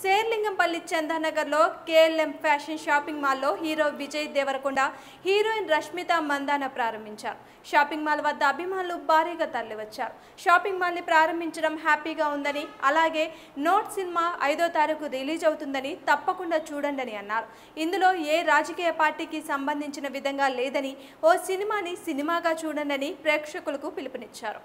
శేర్లింగంపల్లి చందానగర్లో KLM fashion shopping మాల్లో hero Vijay Devarakonda, heroine Rashmika Mandanna ప్రారంభించారు. షాపింగ్ మాల్ వద్ద అభిమానులు భారీగా తరలివచ్చారు. షాపింగ్ మాల్ని ప్రారంభించడం హ్యాపీగా ఉందని, అలాగే నోట్ సినిమా 5వ తారీఖు రిలీజ్ అవుతుందని తప్పకుండా చూడండి అన్నారు. ఇందులో ఏ రాజకీయ పార్టీకి సంబంధించిన విధంగా లేదని, ఓ సినిమాని సినిమాగా చూడండి ప్రేక్షకులకు పిలుపునిచ్చారు.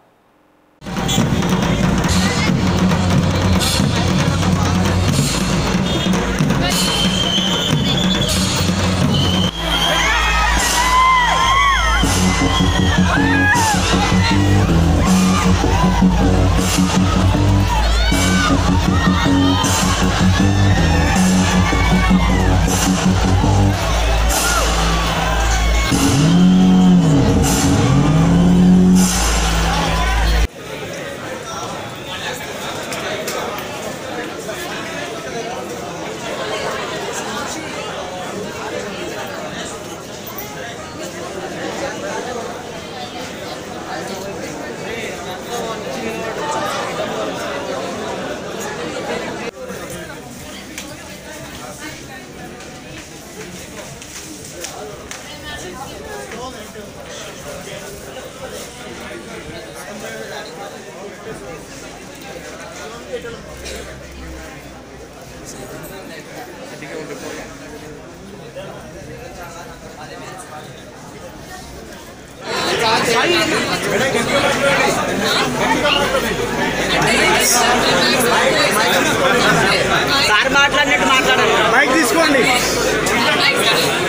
సార్ మాట్లాడినట్టు మాట్లాడాలి. మైక్ తీసుకోండి.